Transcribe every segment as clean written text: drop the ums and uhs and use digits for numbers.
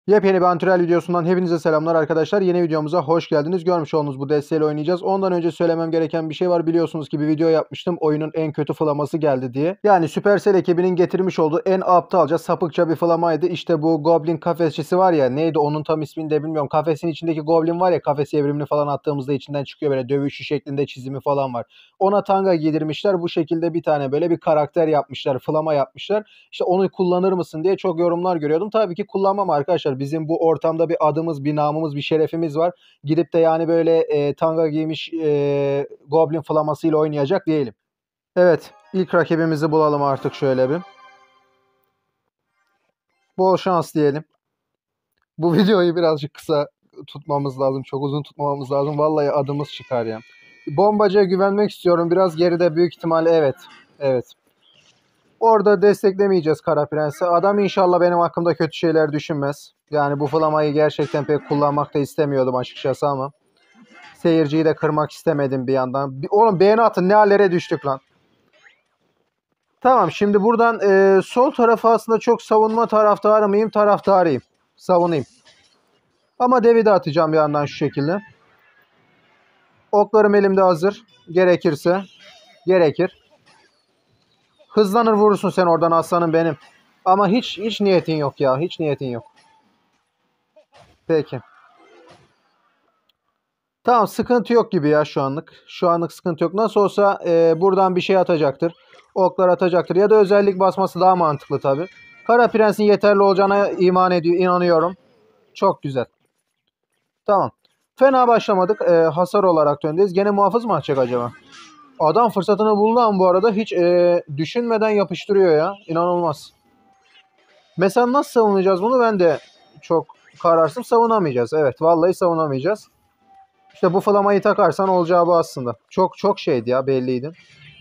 Yepyeni bir antrenör videosundan hepinize selamlar arkadaşlar. Yeni videomuza hoş geldiniz. Görmüş olduğunuz bu desteğiyle oynayacağız. Ondan önce söylemem gereken bir şey var. Biliyorsunuz ki bir video yapmıştım. Oyunun en kötü flaması geldi diye. Yani Supercell ekibinin getirmiş olduğu en aptalca sapıkça bir flamaydı. İşte bu Goblin kafesçisi var ya. Neydi onun tam ismini de bilmiyorum. Kafesin içindeki Goblin var ya. Kafes evrimini falan attığımızda içinden çıkıyor. Böyle dövüşü şeklinde çizimi falan var. Ona tanga giydirmişler. Bu şekilde bir tane böyle bir karakter yapmışlar. Flama yapmışlar. İşte onu kullanır mısın diye çok yorumlar görüyordum. Tabii ki kullanmam arkadaşlar. Bizim bu ortamda bir adımız, bir namımız, bir şerefimiz var. Gidip de yani böyle tanga giymiş Goblin flamasıyla oynayacak değilim. Evet, ilk rakibimizi bulalım artık şöyle bir. Bol şans diyelim. Bu videoyu birazcık kısa tutmamız lazım. Çok uzun tutmamamız lazım. Vallahi adımız çıkar ya. Bombacıya güvenmek istiyorum. Biraz geride büyük ihtimalle evet. Evet. Orada desteklemeyeceğiz Kara Prens'i. Adam inşallah benim hakkımda kötü şeyler düşünmez. Yani bu flamayı gerçekten pek kullanmak da istemiyordum açıkçası ama. Seyirciyi de kırmak istemedim bir yandan. Oğlum beğeni atın, ne hallere düştük lan. Tamam, şimdi buradan sol tarafı aslında çok savunma taraftarı mıyım? Taraftarıyım. Savunayım. Ama devi de atacağım bir yandan şu şekilde. Oklarım elimde hazır. Gerekirse. Gerekir. Hızlanır vurursun sen oradan aslanım benim. Ama hiç niyetin yok ya. Hiç niyetin yok. Peki. Tamam, sıkıntı yok gibi ya şu anlık. Şu anlık sıkıntı yok. Nasıl olsa buradan bir şey atacaktır. Oklar atacaktır. Ya da özellik basması daha mantıklı tabii. Kara Prens'in yeterli olacağına inanıyorum. Çok güzel. Tamam. Fena başlamadık. Hasar olarak öndeyiz. Gene muhafız mı atacak acaba? Adam fırsatını buldu ama bu arada hiç düşünmeden yapıştırıyor ya. İnanılmaz. Mesela nasıl savunacağız bunu, ben de çok kararsız. Savunamayacağız. Evet, vallahi savunamayacağız. İşte bu flamayı takarsan olacağı bu aslında. Çok şeydi ya, belliydi.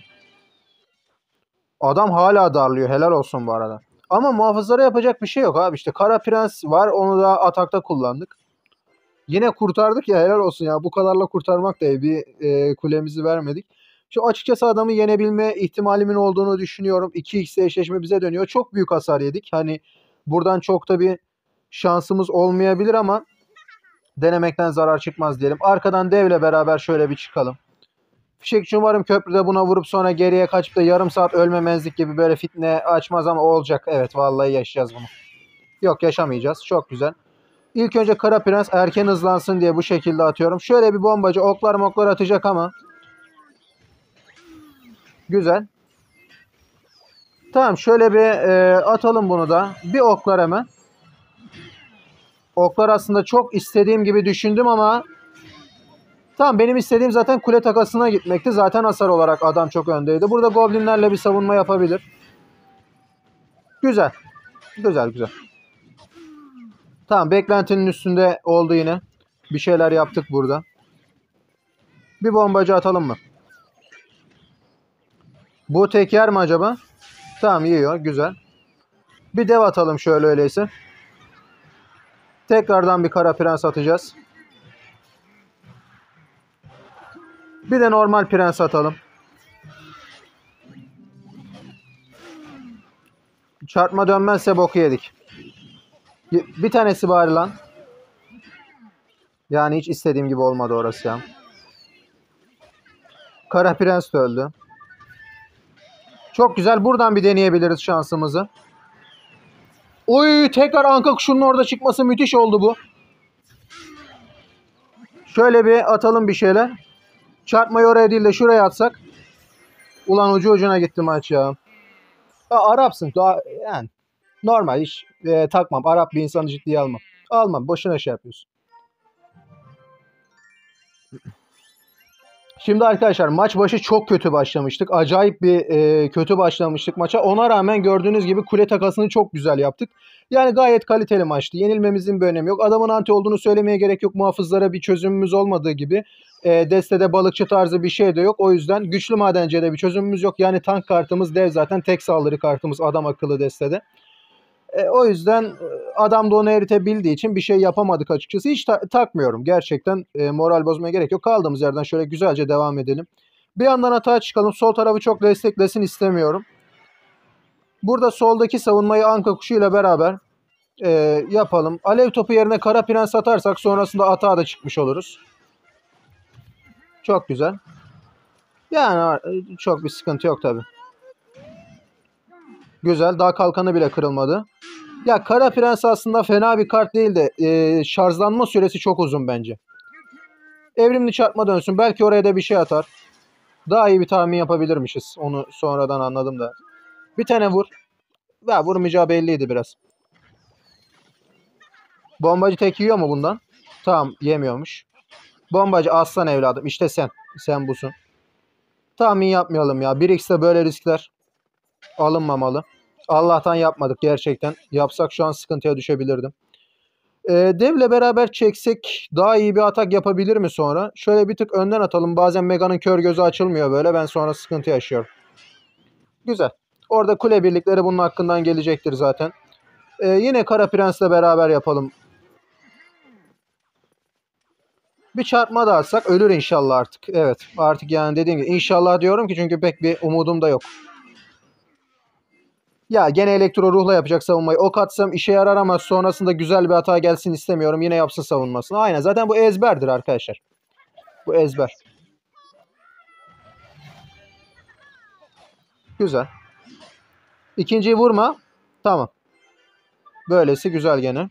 Adam hala darlıyor. Helal olsun bu arada. Ama muhafızlara yapacak bir şey yok abi. İşte Kara Prens var. Onu da atakta kullandık. Yine kurtardık ya, helal olsun ya. Bu kadarla kurtarmak da bir kulemizi vermedik. Şu açıkçası adamı yenebilme ihtimalimin olduğunu düşünüyorum. 2x eşleşme bize dönüyor. Çok büyük hasar yedik. Hani buradan çok da bir şansımız olmayabilir ama denemekten zarar çıkmaz diyelim. Arkadan devle beraber şöyle bir çıkalım. Fişekçi umarım köprüde buna vurup sonra geriye kaçıp da yarım saat ölmemezlik gibi böyle fitne açmaz ama olacak. Evet, vallahi yaşayacağız bunu. Yok, yaşamayacağız. Çok güzel. İlk önce Kara Prens erken hızlansın diye bu şekilde atıyorum. Şöyle bir bombacı oklar atacak ama. Güzel. Tamam, şöyle bir atalım bunu da. Bir oklar hemen. Oklar aslında çok istediğim gibi düşündüm ama tamam, benim istediğim zaten kule takasına gitmekti. Zaten hasar olarak adam çok öndeydi. Burada goblinlerle bir savunma yapabilir. Güzel. Güzel. Tamam, beklentinin üstünde oldu yine. Bir şeyler yaptık burada. Bir bombacı atalım mı? Bu tek yer mi acaba? Tamam, yiyor. Güzel. Bir dev atalım şöyle öyleyse. Tekrardan bir Kara Prens atacağız. Bir de normal prens atalım. Çarpma dönmezse boku yedik. Bir tanesi bari lan. Yani hiç istediğim gibi olmadı orası ya. Kara Prens de öldü. Çok güzel. Buradan bir deneyebiliriz şansımızı. Oy, tekrar anka kuşunun orada çıkması müthiş oldu bu. Şöyle bir atalım bir şeyler. Çarpmayı oraya değil de şuraya atsak. Ulan ucu ucuna gitti maç ya. Arapsın. Daha, yani normal, hiç takmam. Arap bir insanı ciddiye almam. Almam. Boşuna şey yapıyorsun. Şimdi arkadaşlar, maç başı çok kötü başlamıştık. Acayip bir kötü başlamıştık maça. Ona rağmen gördüğünüz gibi kule takasını çok güzel yaptık. Yani gayet kaliteli maçtı. Yenilmemizin bir önemi yok. Adamın anti olduğunu söylemeye gerek yok. Muhafızlara bir çözümümüz olmadığı gibi destede balıkçı tarzı bir şey de yok. O yüzden güçlü madenciye de bir çözümümüz yok. Yani tank kartımız dev, zaten tek saldırı kartımız adam akıllı destede. O yüzden adam da onu eritebildiği için bir şey yapamadık açıkçası. Hiç takmıyorum. Gerçekten moral bozmaya gerek yok. Kaldığımız yerden şöyle güzelce devam edelim. Bir yandan atağa çıkalım. Sol tarafı çok desteklesin istemiyorum. Burada soldaki savunmayı anka kuşuyla beraber yapalım. Alev topu yerine kara prens atarsak sonrasında atağa da çıkmış oluruz. Çok güzel. Yani çok bir sıkıntı yok tabi. Güzel. Daha kalkanı bile kırılmadı. Ya kara prens aslında fena bir kart değil de şarjlanma süresi çok uzun bence. Evrimli çarpma dönsün. Belki oraya da bir şey atar. Daha iyi bir tahmin yapabilirmişiz. Onu sonradan anladım da. Bir tane vur. Ya vurmayacağı belliydi biraz. Bombacı tek yiyor mu bundan? Tamam, yemiyormuş. Bombacı aslan evladım. İşte sen. Sen busun. Tahmin yapmayalım ya. 1x'te böyle riskler alınmamalı. Allah'tan yapmadık gerçekten. Yapsak şu an sıkıntıya düşebilirdim. Dev'le beraber çeksek daha iyi bir atak yapabilir mi sonra? Şöyle bir tık önden atalım. Bazen Mega'nın kör gözü açılmıyor böyle. Ben sonra sıkıntı yaşıyorum. Güzel. Orada kule birlikleri bunun hakkından gelecektir zaten. Yine Kara Prens'le beraber yapalım. Bir çarpma da atsak ölür inşallah artık. Evet, artık yani dediğim gibi inşallah diyorum ki çünkü pek bir umudum da yok. Ya gene elektro ruhla yapacak savunmayı. Ok atsam işe yarar ama sonrasında güzel bir hata gelsin istemiyorum. Yine yapsın savunmasını. Aynen, zaten bu ezberdir arkadaşlar. Bu ezber. Güzel. İkinciyi vurma. Tamam. Böylesi güzel gene.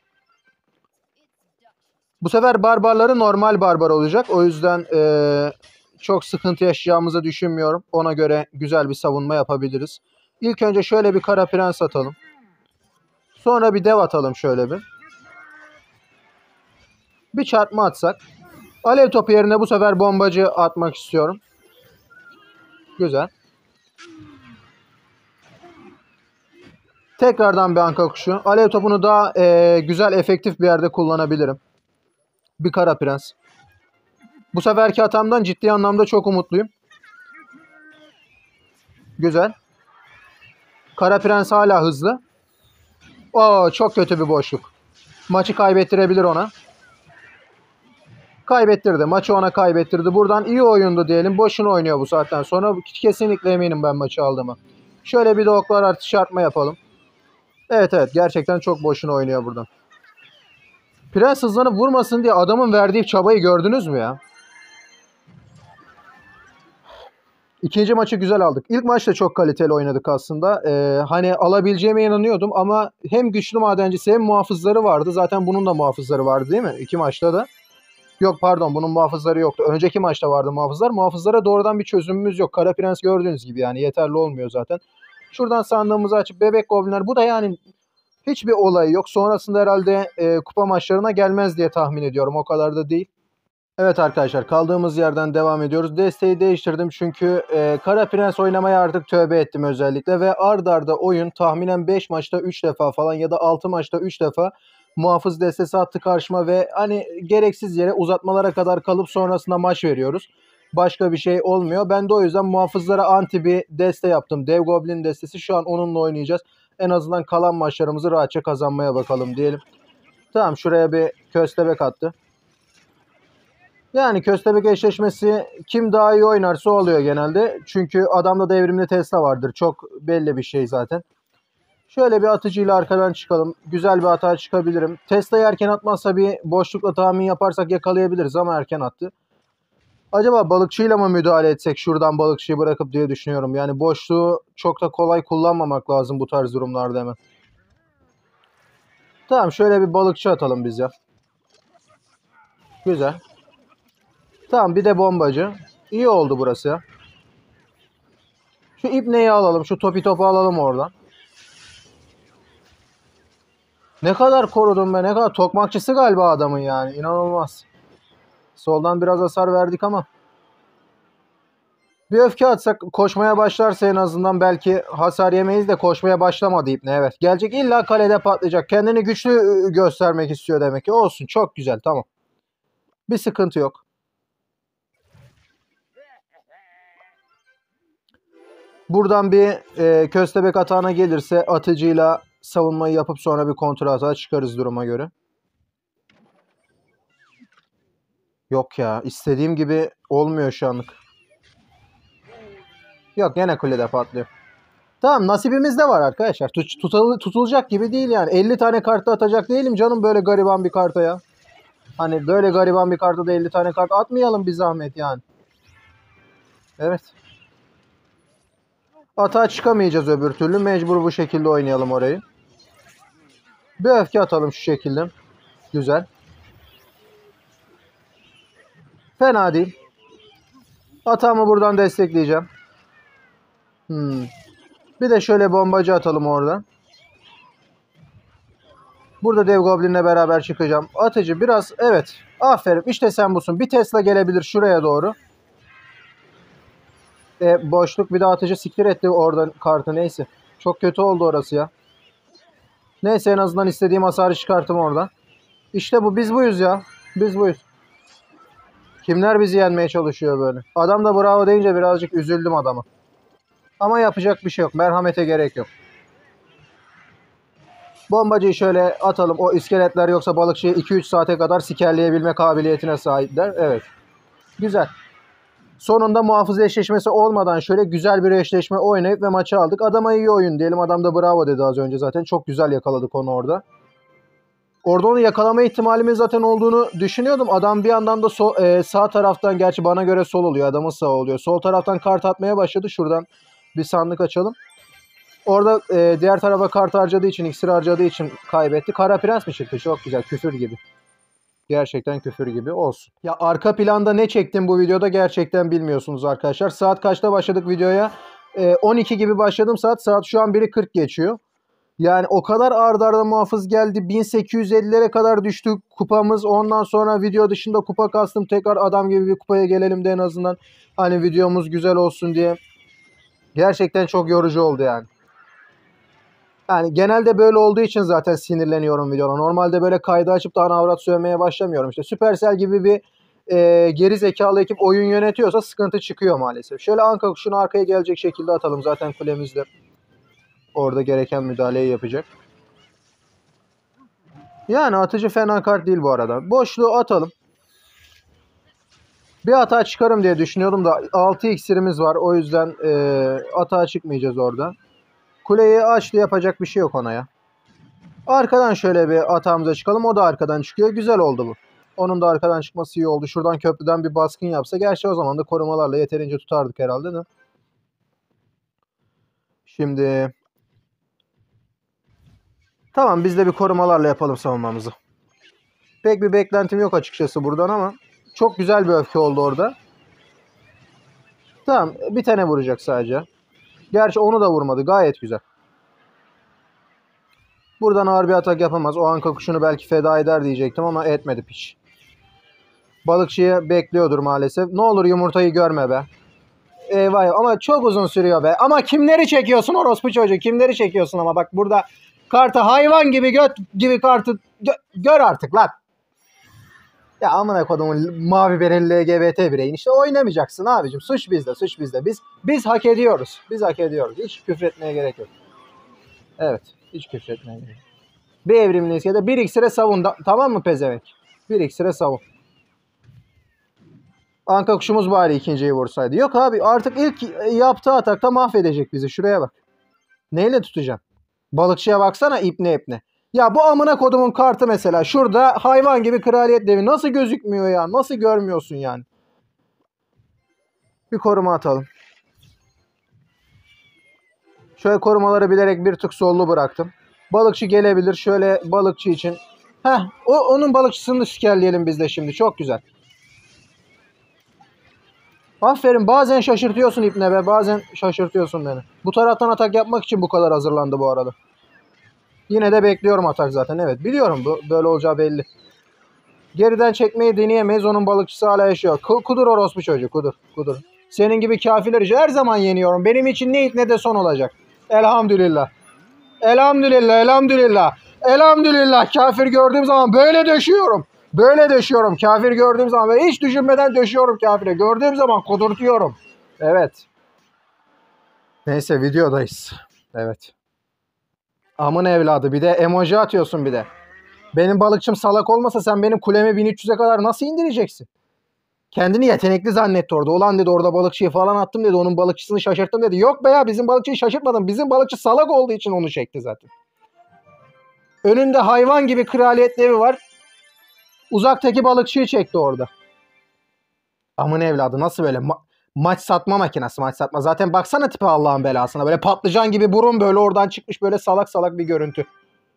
Bu sefer barbarları normal barbar olacak. O yüzden çok sıkıntı yaşayacağımızı düşünmüyorum. Ona göre güzel bir savunma yapabiliriz. İlk önce şöyle bir kara prens atalım. Sonra bir dev atalım şöyle bir. Bir çarpma atsak. Alev topu yerine bu sefer bombacı atmak istiyorum. Güzel. Tekrardan bir anka kuşu. Alev topunu daha güzel, efektif bir yerde kullanabilirim. Bir kara prens. Bu seferki hatamdan ciddi anlamda çok umutluyum. Güzel. Kara prens hala hızlı. Oo, çok kötü bir boşluk. Maçı kaybettirebilir ona. Kaybettirdi. Maçı ona kaybettirdi. Buradan iyi oyundu diyelim. Boşuna oynuyor bu saatten sonra. Kesinlikle eminim ben maçı aldığımı. Şöyle bir de oklar artı çarpma yapalım. Evet evet, gerçekten çok boşuna oynuyor buradan. Prens hızlanıp vurmasın diye adamın verdiği çabayı gördünüz mü ya? İkinci maçı güzel aldık. İlk maçta çok kaliteli oynadık aslında. Hani alabileceğime inanıyordum ama hem güçlü madencisi hem muhafızları vardı. Zaten bunun da muhafızları vardı değil mi? İki maçta da. Yok pardon, bunun muhafızları yoktu. Önceki maçta vardı muhafızlar. Muhafızlara doğrudan bir çözümümüz yok. Kara Prens gördüğünüz gibi yani yeterli olmuyor zaten. Şuradan sandığımızı açıp bebek goblinler. Bu da yani hiçbir olayı yok. Sonrasında herhalde kupa maçlarına gelmez diye tahmin ediyorum. O kadar da değil. Evet arkadaşlar, kaldığımız yerden devam ediyoruz. Desteği değiştirdim çünkü Kara Prens oynamaya artık tövbe ettim özellikle. Ve ard arda oyun tahminen 5 maçta 3 defa falan ya da 6 maçta 3 defa muhafız destesi attı karşıma. Ve hani gereksiz yere uzatmalara kadar kalıp sonrasında maç veriyoruz. Başka bir şey olmuyor. Ben de o yüzden muhafızlara anti bir deste yaptım. Dev Goblin destesi, şu an onunla oynayacağız. En azından kalan maçlarımızı rahatça kazanmaya bakalım diyelim. Tamam, şuraya bir köstebek attı. Yani köstebek eşleşmesi kim daha iyi oynarsa oluyor genelde. Çünkü adamda da evrimli Tesla vardır. Çok belli bir şey zaten. Şöyle bir atıcıyla arkadan çıkalım. Güzel bir hata çıkabilirim. Tesla'yı erken atmazsa bir boşlukla tahmin yaparsak yakalayabiliriz ama erken attı. Acaba balıkçıyla mı müdahale etsek şuradan balıkçıyı bırakıp diye düşünüyorum. Yani boşluğu çok da kolay kullanmamak lazım bu tarz durumlarda hemen. Tamam, şöyle bir balıkçı atalım biz ya. Güzel. Tamam, bir de bombacı. İyi oldu burası ya. Şu ibneyi alalım. Şu topi topu alalım oradan. Ne kadar korudum be. Ne kadar tokmakçısı galiba adamın yani. İnanılmaz. Soldan biraz hasar verdik ama. Bir öfke atsak koşmaya başlarsa en azından belki hasar yemeyiz de koşmaya başlamadı ibne. Evet. Gelecek, illa kalede patlayacak. Kendini güçlü göstermek istiyor demek ki. Olsun. Çok güzel. Tamam. Bir sıkıntı yok. Buradan bir köstebek atağına gelirse atıcıyla savunmayı yapıp sonra bir kontra atağa çıkarız duruma göre. Yok ya, istediğim gibi olmuyor şu anlık. Yok, gene kulede patlıyor. Tamam, nasibimiz de var arkadaşlar. Tutulacak gibi değil yani. 50 tane kartı atacak değilim canım böyle gariban bir karta ya. Hani böyle gariban bir karta da 50 tane kart atmayalım bir zahmet yani. Evet. Atağa çıkamayacağız öbür türlü. Mecbur bu şekilde oynayalım orayı. Bir öfke atalım şu şekilde. Güzel. Fena değil. Atağımı buradan destekleyeceğim. Bir de şöyle bombacı atalım orada. Burada dev goblinle beraber çıkacağım. Atıcı biraz, evet. Aferin, işte sen busun. Bir Tesla gelebilir şuraya doğru. Boşluk, bir de atıcı siktir etti oradan kartı, neyse. Çok kötü oldu orası ya. Neyse, en azından istediğim hasarı çıkarttım oradan. İşte bu, biz buyuz ya. Biz buyuz. Kimler bizi yenmeye çalışıyor böyle. Adam da bravo deyince birazcık üzüldüm adama. Ama yapacak bir şey yok. Merhamete gerek yok. Bombacıyı şöyle atalım. O iskeletler yoksa balıkçıyı 2-3 saate kadar sikerleyebilme kabiliyetine sahipler. Evet. Güzel. Sonunda muhafız eşleşmesi olmadan şöyle güzel bir eşleşme oynayıp ve maçı aldık. Adama iyi oyun diyelim. Adam da bravo dedi az önce zaten. Çok güzel yakaladık onu orada. Orada onu yakalama ihtimalimiz zaten olduğunu düşünüyordum. Adam bir yandan da sağ taraftan, gerçi bana göre sol oluyor. Adamın sağ oluyor. Sol taraftan kart atmaya başladı. Şuradan bir sandık açalım. Orada diğer tarafa kart harcadığı için, iksir harcadığı için kaybetti. Kara Prens mi çıktı? Çok güzel. Küfür gibi. Gerçekten küfür gibi, olsun. Ya arka planda ne çektim bu videoda gerçekten bilmiyorsunuz arkadaşlar. Saat kaçta başladık videoya? 12 gibi başladım saat. Saat şu an 1'i 40 geçiyor. Yani o kadar arda arda muhafız geldi. 1850'lere kadar düştük kupamız. Ondan sonra video dışında kupa kastım. Tekrar adam gibi bir kupaya gelelim de en azından. Hani videomuz güzel olsun diye. Gerçekten çok yorucu oldu yani. Yani genelde böyle olduğu için zaten sinirleniyorum videoda. Normalde böyle kaydı açıp da ana avrat sövmeye başlamıyorum. İşte Supercell gibi bir geri zekalı ekip oyun yönetiyorsa sıkıntı çıkıyor maalesef. Şöyle anka kuşunu arkaya gelecek şekilde atalım. Zaten kulemizde orada gereken müdahaleyi yapacak. Yani atıcı fena kart değil bu arada. Boşluğu atalım. Bir hata çıkarım diye düşünüyordum da 6 iksirimiz var. O yüzden hata çıkmayacağız orada. Kuleyi açtı, yapacak bir şey yok ona ya. Arkadan şöyle bir hatamıza çıkalım. O da arkadan çıkıyor. Güzel oldu bu. Onun da arkadan çıkması iyi oldu. Şuradan köprüden bir baskın yapsa. Gerçi o zaman da korumalarla yeterince tutardık herhalde de. Şimdi tamam, biz de bir korumalarla yapalım savunmamızı. Pek bir beklentim yok açıkçası buradan ama çok güzel bir öfke oldu orada. Tamam, bir tane vuracak sadece. Gerçi onu da vurmadı. Gayet güzel. Buradan ağır bir atak yapamaz. O anka kuşunu belki feda eder diyecektim ama etmedi piç. Balıkçıyı bekliyordur maalesef. Ne olur yumurtayı görme be. Eyvah, ama çok uzun sürüyor be. Ama kimleri çekiyorsun orospu çocuğu? Kimleri çekiyorsun ama bak burada kartı hayvan gibi göt gibi kartı gör artık lan. Ya amına kodumun mavi bereli LGBT bireyin, işte oynamayacaksın abicim. Suç bizde, suç bizde. Biz hak ediyoruz. Biz hak ediyoruz. Hiç küfretmeye gerek yok. Evet, hiç küfretmeye gerek yok. Bir evrimli iskede bir iksire savun. Tamam mı pezevenk? Bir iksire savun. Anka kuşumuz bari ikinciyi vursaydı. Yok abi, artık ilk yaptığı atakta mahvedecek bizi. Şuraya bak. Neyle tutacağım? Balıkçıya baksana, ipne ipne. Ya bu amına kodumun kartı mesela. Şurada hayvan gibi kraliyet devi. Nasıl gözükmüyor ya? Nasıl görmüyorsun yani? Bir koruma atalım. Şöyle korumaları bilerek bir tık sollu bıraktım. Balıkçı gelebilir. Şöyle balıkçı için. Onun balıkçısını sikerleyelim biz de şimdi. Çok güzel. Aferin, bazen şaşırtıyorsun ipne be. Bazen şaşırtıyorsun beni. Bu taraftan atak yapmak için bu kadar hazırlandı bu arada. Yine de bekliyorum atak zaten. Evet, biliyorum böyle olacağı belli. Geriden çekmeyi deneyemeyiz. Onun balıkçısı hala yaşıyor. Kudur orospu çocuğu, kudur. Kudur. Senin gibi kafirleri her zaman yeniyorum. Benim için ne ilk ne de son olacak. Elhamdülillah. Elhamdülillah, elhamdülillah. Elhamdülillah, kafir gördüğüm zaman böyle döşüyorum. Böyle döşüyorum. Kafir gördüğüm zaman ve hiç düşünmeden döşüyorum kafire. Gördüğüm zaman kudurtuyorum. Evet. Neyse, videodayız. Evet. Amın evladı, bir de emoji atıyorsun bir de. Benim balıkçım salak olmasa sen benim kulemi 1300'e kadar nasıl indireceksin? Kendini yetenekli zannetti orada. Ulan dedi orada balıkçıyı falan attım dedi. Onun balıkçısını şaşırttım dedi. Yok be ya, bizim balıkçıyı şaşırtmadım. Bizim balıkçı salak olduğu için onu çekti zaten. Önünde hayvan gibi kraliyet devi var. Uzaktaki balıkçıyı çekti orada. Amın evladı nasıl böyle maç satma makinesi, maç satma. Zaten baksana tipi Allah'ın belasına. Böyle patlıcan gibi burun böyle oradan çıkmış böyle salak salak bir görüntü.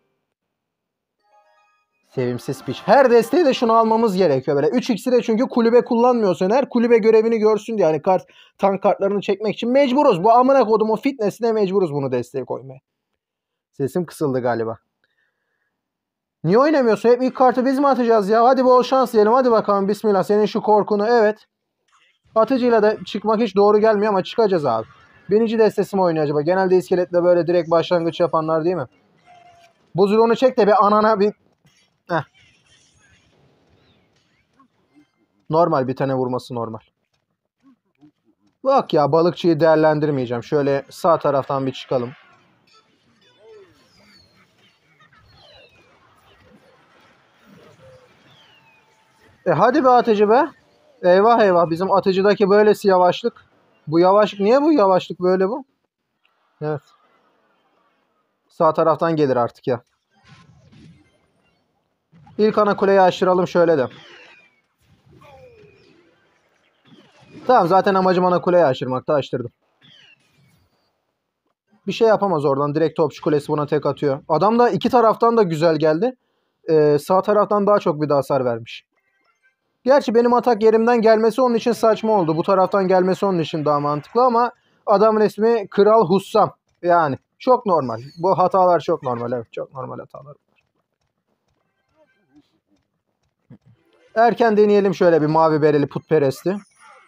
Sevimsiz piç. Her desteği de şunu almamız gerekiyor böyle. 3x'i de çünkü kulübe kullanmıyorsun. Her kulübe görevini görsün diye. Yani tank kartlarını çekmek için mecburuz. Bu amına kodumun fitnessine mecburuz bunu desteğe koymaya. Sesim kısıldı galiba. Niye oynamıyorsun? Hep ilk kartı biz mi atacağız ya? Hadi bol şans diyelim. Hadi bakalım bismillah. Senin şu korkunu evet. Atıcıyla da çıkmak hiç doğru gelmiyor ama çıkacağız abi. Birinci destesi mi oynuyor acaba? Genelde iskeletle böyle direkt başlangıç yapanlar değil mi? Buzulunu çek de bir anana bir... Heh. Normal bir tane vurması normal. Bak ya, balıkçıyı değerlendirmeyeceğim. Şöyle sağ taraftan bir çıkalım. Hadi be atıcı be. Eyvah eyvah, bizim atıcıdaki böylesi yavaşlık. Bu yavaşlık, niye bu yavaşlık böyle bu? Evet. Sağ taraftan gelir artık ya. İlk ana kuleyi aşıralım şöyle de. Tamam, zaten amacım ana kuleyi aşırmakta, aştırdım. Bir şey yapamaz oradan. Direkt topçu kulesi buna tek atıyor. Adam da iki taraftan da güzel geldi. Sağ taraftan daha çok bir de hasar vermiş. Gerçi benim atak yerimden gelmesi onun için saçma oldu. Bu taraftan gelmesi onun için daha mantıklı ama adamın ismi Kral Hussam. Yani çok normal. Bu hatalar çok normal. Evet, çok normal hatalar. Erken deneyelim şöyle bir mavi bereli putperesti.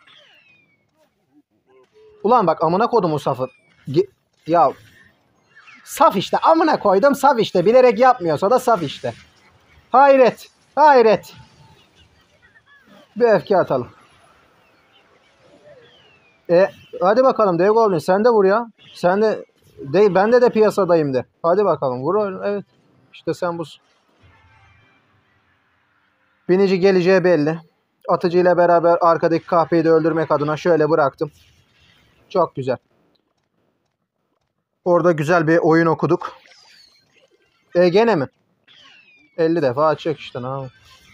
Ulan bak amına kodumun safı. Ya saf işte, amına koydum saf işte. Bilerek yapmıyorsa da saf işte. Hayret. Hayret. Bir öfke atalım. Hadi bakalım Dev Goblin, sen de vur ya. Sen de değil, bende de piyasadayım de. Hadi bakalım vur. Evet. İşte sen bu. Binici geleceği belli. Atıcı ile beraber arkadaki kahpeyi de öldürmek adına şöyle bıraktım. Çok güzel. Orada güzel bir oyun okuduk. Gene mi? 50 defa açacak işte. Ne?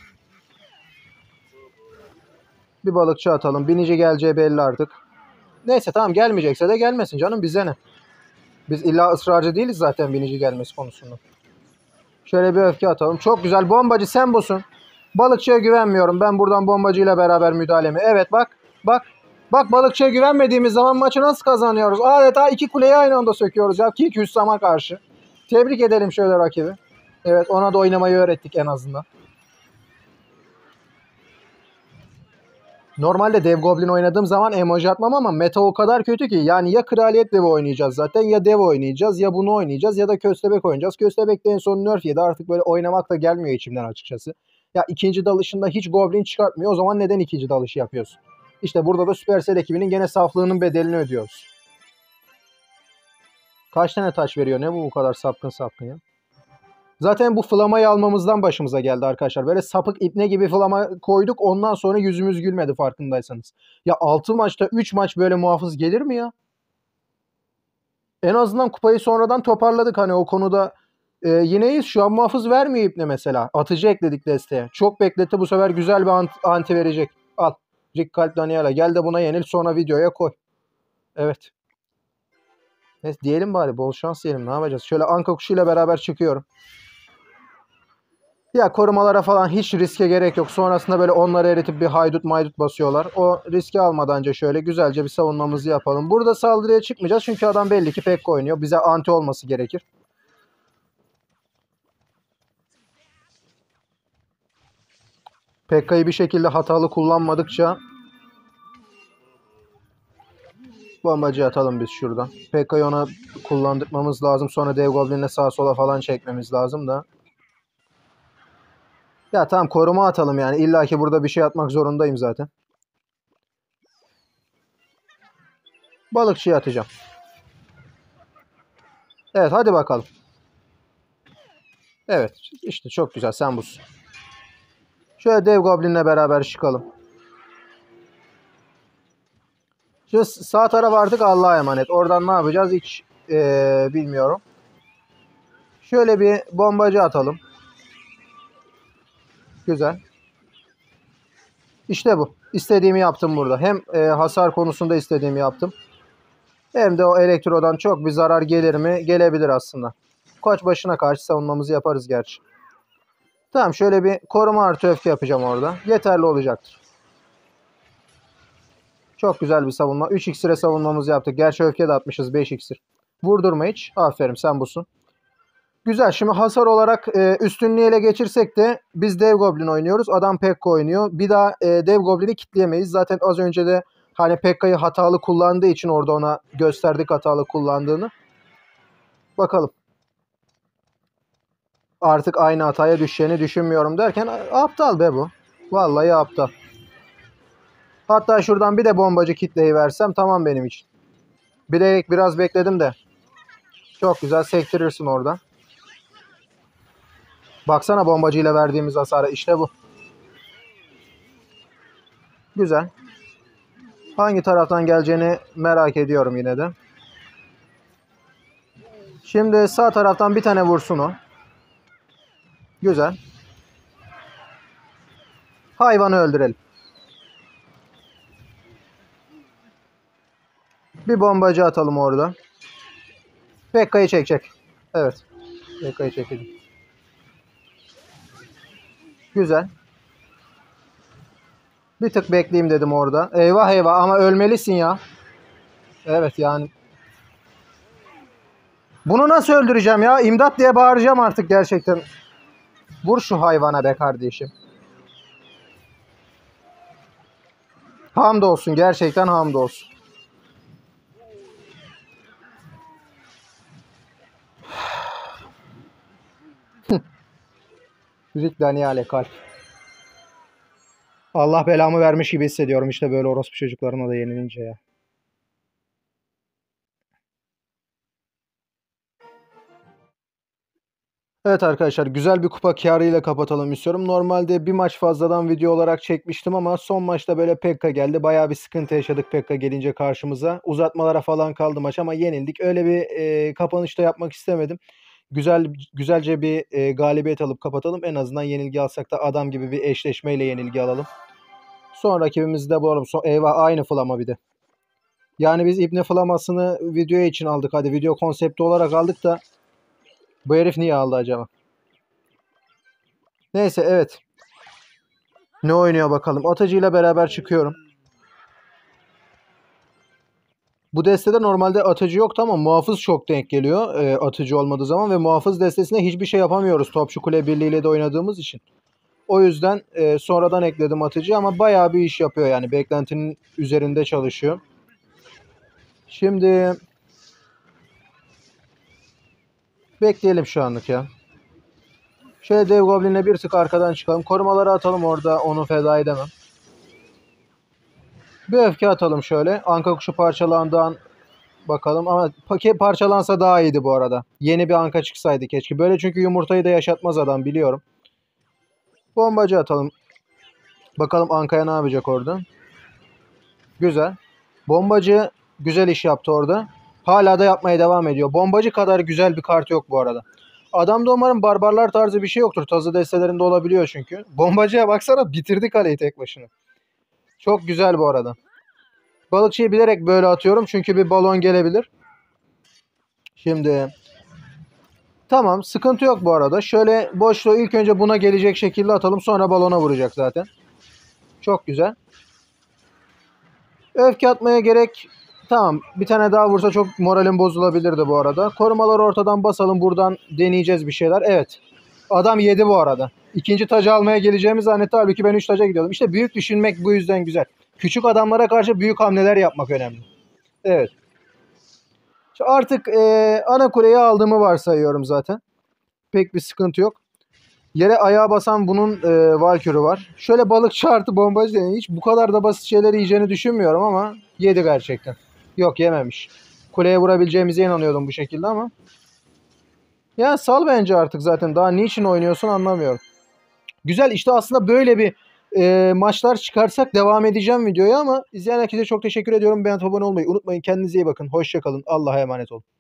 Bir balıkçı atalım. Binici geleceği belli artık. Neyse tamam, gelmeyecekse de gelmesin canım, bize ne? Biz illa ısrarcı değiliz zaten binici gelmesi konusunda. Şöyle bir öfke atalım. Çok güzel. Bombacı sen busun. Balıkçıya güvenmiyorum. Ben buradan bombacıyla beraber müdahalemi. Evet bak. Bak. Bak, balıkçıya güvenmediğimiz zaman maçı nasıl kazanıyoruz? Adeta iki kuleyi aynı anda söküyoruz ya. Ki Hüssam'a karşı. Tebrik edelim şöyle rakibi. Evet, ona da oynamayı öğrettik en azından. Normalde Dev Goblin oynadığım zaman emoji atmam ama meta o kadar kötü ki. Yani ya Kraliyet Devi oynayacağız zaten, ya Dev oynayacağız, ya bunu oynayacağız, ya da Köstebek oynayacağız. Köstebek de en son nerf yedi, artık böyle oynamak da gelmiyor içimden açıkçası. Ya ikinci dalışında hiç Goblin çıkartmıyor, o zaman neden ikinci dalışı yapıyorsun? İşte burada da Supercell ekibinin gene saflığının bedelini ödüyoruz. Kaç tane taş veriyor, ne bu kadar sapkın sapkın ya? Zaten bu flamayı almamızdan başımıza geldi arkadaşlar. Böyle sapık ipne gibi flama koyduk. Ondan sonra yüzümüz gülmedi farkındaysanız. Ya 6 maçta 3 maç böyle muhafız gelir mi ya? En azından kupayı sonradan toparladık. Hani o konuda yineyiz. Şu an muhafız vermiyor ipne mesela. Atıcı ekledik desteğe. Çok bekletti, bu sefer güzel bir anti verecek. Al. Rick Kalp Daniela. Gel de buna yenil, sonra videoya koy. Evet. Neyse diyelim bari. Bol şans diyelim. Ne yapacağız? Şöyle anka kuşuyla beraber çıkıyorum. Ya korumalara falan hiç riske gerek yok. Sonrasında böyle onları eritip bir haydut maydut basıyorlar. O riski almadan önce şöyle güzelce bir savunmamızı yapalım. Burada saldırıya çıkmayacağız çünkü adam belli ki Pekka oynuyor. Bize anti olması gerekir. Pekka'yı bir şekilde hatalı kullanmadıkça bombacı atalım biz şuradan. Pekka'yı ona kullandırmamız lazım. Sonra Dev Goblin'le sağa sola falan çekmemiz lazım da. Ya tamam, koruma atalım yani. İlla ki burada bir şey atmak zorundayım zaten. Balıkçıya atacağım. Evet hadi bakalım. Evet işte çok güzel, sen busun. Şöyle Dev Goblin'le beraber çıkalım. Şu sağ taraf artık Allah'a emanet. Oradan ne yapacağız hiç bilmiyorum. Şöyle bir bombacı atalım. Güzel. İşte bu. İstediğimi yaptım burada. Hem hasar konusunda istediğimi yaptım. Hem de o elektrodan çok bir zarar gelir mi? Gelebilir aslında. Koç başına karşı savunmamızı yaparız gerçi. Tamam, şöyle bir koruma artı öfke yapacağım orada. Yeterli olacaktır. Çok güzel bir savunma. 3 iksire savunmamızı yaptık. Gerçi öfke de atmışız, 5 iksir. Vurdurma hiç. Aferin, sen busun. Güzel. Şimdi hasar olarak üstünlüğü ele geçirsek de biz Dev Goblin oynuyoruz. Adam Pekka oynuyor. Bir daha Dev Goblin'i kitleyemeyiz. Zaten az önce de hani Pekka'yı hatalı kullandığı için orada ona gösterdik hatalı kullandığını. Bakalım. Artık aynı hataya düşeceğini düşünmüyorum derken aptal be bu. Vallahi aptal. Hatta şuradan bir de bombacı kitleyi versem tamam benim için. Bilerek biraz bekledim de. Çok güzel sektirirsin orada. Baksana bombacıyla verdiğimiz hasara, işte bu. Güzel. Hangi taraftan geleceğini merak ediyorum yine de. Şimdi sağ taraftan bir tane vursun o. Güzel. Hayvanı öldürelim. Bir bombacı atalım orada. Pekka'yı çekecek. Evet. Pekka'yı çekelim. Güzel. Bir tık bekleyeyim dedim orada. Eyvah eyvah, ama ölmelisin ya. Evet yani. Bunu nasıl öldüreceğim ya? İmdat diye bağıracağım artık gerçekten. Vur şu hayvana be kardeşim. Hamdolsun, gerçekten hamdolsun. Rick Daniele kalp. Allah belamı vermiş gibi hissediyorum işte böyle orospu çocuklarına da yenilince ya. Evet arkadaşlar, güzel bir kupa kârıyla kapatalım istiyorum. Normalde bir maç fazladan video olarak çekmiştim ama son maçta böyle Pekka geldi. Bayağı bir sıkıntı yaşadık Pekka gelince karşımıza. Uzatmalara falan kaldı maç ama yenildik. Öyle bir kapanışta yapmak istemedim. Güzelce bir galibiyet alıp kapatalım. En azından yenilgi alsak da adam gibi bir eşleşmeyle yenilgi alalım. Son rakibimizi de bulalım. Eyvah, aynı flama bir de. Yani biz İbne Flamas'ını video için aldık. Hadi video konsepti olarak aldık da bu herif niye aldı acaba? Neyse, evet. Ne oynuyor bakalım. Atıcıyla beraber çıkıyorum. Bu destede normalde atıcı yoktu ama muhafız çok denk geliyor atıcı olmadığı zaman ve muhafız destesine hiçbir şey yapamıyoruz Topçu Kule Birliği ile de oynadığımız için. O yüzden sonradan ekledim atıcı ama bayağı bir iş yapıyor yani beklentinin üzerinde çalışıyor. Şimdi bekleyelim şu anlık ya. Şöyle Dev Goblin'le bir tık arkadan çıkalım. Korumaları atalım, orada onu feda edemem. Bir öfke atalım şöyle. Anka kuşu parçalandığından bakalım ama paket parçalansa daha iyiydi bu arada. Yeni bir anka çıksaydı keşke. Böyle çünkü yumurtayı da yaşatmaz adam, biliyorum. Bombacı atalım. Bakalım ankaya ne yapacak orada. Güzel. Bombacı güzel iş yaptı orada. Hala da yapmaya devam ediyor. Bombacı kadar güzel bir kart yok bu arada. Adamda umarım barbarlar tarzı bir şey yoktur. Tazı destelerinde olabiliyor çünkü. Bombacıya baksana, bitirdi kaleyi tek başına. Çok güzel bu arada. Balıkçıyı bilerek böyle atıyorum çünkü bir balon gelebilir. Şimdi tamam, sıkıntı yok bu arada. Şöyle boşluğu ilk önce buna gelecek şekilde atalım, sonra balona vuracak zaten. Çok güzel. Öfke atmaya gerek. Tamam, bir tane daha vursa çok moralim bozulabilirdi bu arada. Korumaları ortadan basalım, buradan deneyeceğiz bir şeyler. Evet. Adam yedi bu arada. İkinci tacı almaya geleceğimiz zannetti. Halbuki ben 3 taca gidiyordum. İşte büyük düşünmek bu yüzden güzel. Küçük adamlara karşı büyük hamleler yapmak önemli. Evet. Artık ana kuleyi aldığımı varsayıyorum zaten. Pek bir sıkıntı yok. Yere ayağa basan bunun Valkür'ü var. Şöyle balıkçı artı bombacı deneyin. Hiç bu kadar da basit şeyler yiyeceğini düşünmüyorum ama yedi gerçekten. Yok, yememiş. Kuleye vurabileceğimize inanıyordum bu şekilde ama. Ya sal bence artık zaten. Daha niçin oynuyorsun anlamıyorum. Güzel işte, aslında böyle bir maçlar çıkarsak devam edeceğim videoya ama izleyen herkese çok teşekkür ediyorum. Beğenip abone olmayı unutmayın. Kendinize iyi bakın. Hoşça kalın. Allah'a emanet olun.